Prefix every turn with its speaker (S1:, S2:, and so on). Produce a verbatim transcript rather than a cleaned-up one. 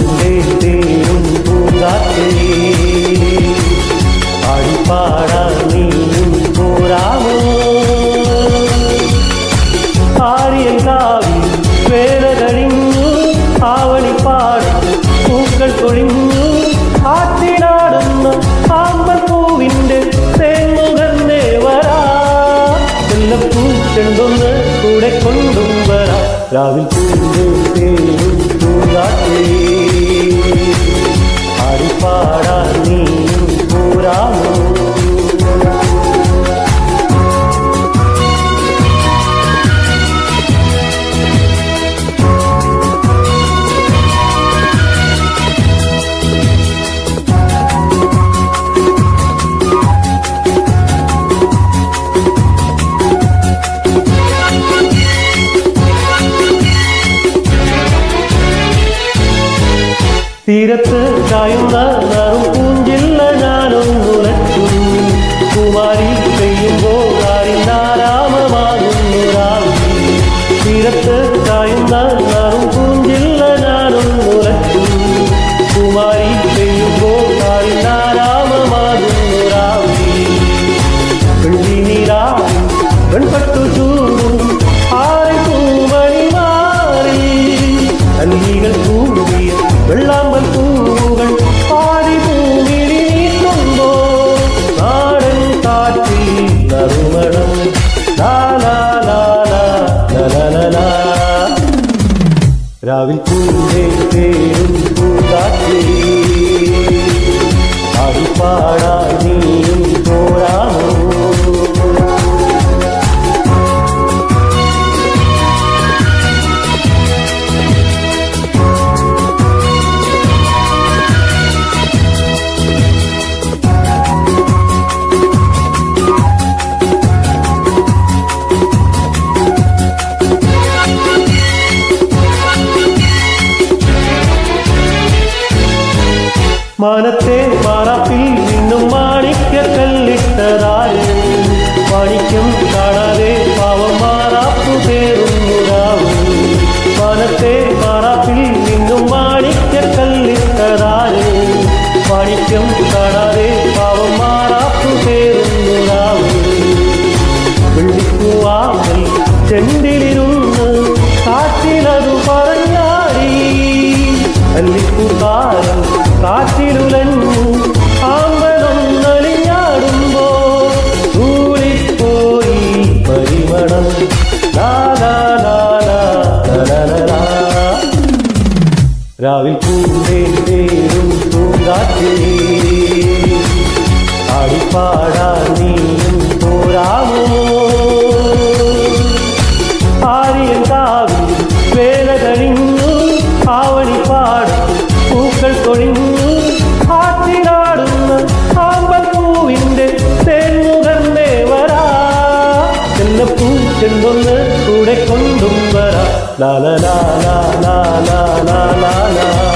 S1: പൂന്തേ തേരും പൂങ്കാറ്റേ ആടിപ്പാടാൻ നീയും പോരാമോ ആര്യൻ കാവിൽ വേല കഴിഞ്ഞു ആവണിപ്പാടത്ത് പൂക്കൾ കൊഴിഞ്ഞു ആറ്റിനാടുന്ന ആമ്പൽ പൂവിൻ്റെ തേൻമുഖന്നേ വരാ ചെല്ലപ്പൂ ചെണ്ടൊന്ന് കൂടെ കൊണ്ടും വരാ രാവിൽ പൂന്തേ തേരും പൂങ്കാറ്റേ ആടിപ്പാടാൻ നീയും പോരാമോ തീരത്ത് ചായുന്ന നറും പൂഞ്ചില്ല ഞാനൊന്നുറച്ചു കുമാരി പെയ്യുമ്പോൾ ആരിനാരാമമാകുന്നു രാവിലെ തീരത്ത് ചായുന്ന നറും പൂഞ്ചില്ല ഞാനൊന്നുറച്ചു കുമാരി പെയ്യുമ്പോൾ ആരിനാരാമമാകുന്നു രാവിലെ വെള്ളി നീരായി വെൺപട്ടു ചൂടും ആറി പൂമണി മാറി അല്ലികൾ കൂടിയ വെള്ളാമ്പൽ പൂവുകൾ പാടി പൂവിളി നീട്ടുമ്പോ നാടൻ കാറ്റിൽ നറുമണം രാവിൽ പൂന്തേ തേരും പൂങ്കാറ്റേ ആടിപ്പാടാൻ നീയും പോരാമോ മാനത്തെ മാറാപ്പിൽ നിന്നും മാണിക്കല്ലിട്ടതാര് മാണിക്യം കാണാതെ പാവം മാറാപ്പു പേറുന്നുരാവും മാനത്തെ മാറാപ്പിൽ നിന്നും മാണിക്കല്ലിട്ടതാര് മാണിക്യം കാണാതെ പാവം മാറാപ്പു പേറുന്നുരാവും വെള്ളിപ്പൂവാങ്ങൽ ചെണ്ടിലിരുന്ന് കാറ്റിലതു പറഞ്ഞാടി അല്ലിപ്പൂക്കാലം കാറ്റിലുലഞ്ഞു ആമ്പലൊന്നലിഞ്ഞാടുമ്പോ ൂളിപ്പോയി പരിമണം രാവിൽ പൂന്തേ തേരും പൂങ്കാറ്റേ ആടിപ്പാടാൻ നീയും പോരാമോ ആര്യൻ കാവിൽ വേല കഴിഞ്ഞു ആവണിപ്പാടത്ത് പൂക്കൾ കൊഴിഞ്ഞു ആറ്റിനാടുന്ന ആമ്പൽ പൂവിൻ്റെ തേൻമുഖന്നേ വരാ ചെല്ലപ്പൂ ചെണ്ടൊന്ന് കൂടെ കൊണ്ടും വരാ ലാ ലാ ലാ ലാ ലാ ലാ ലാ ലാ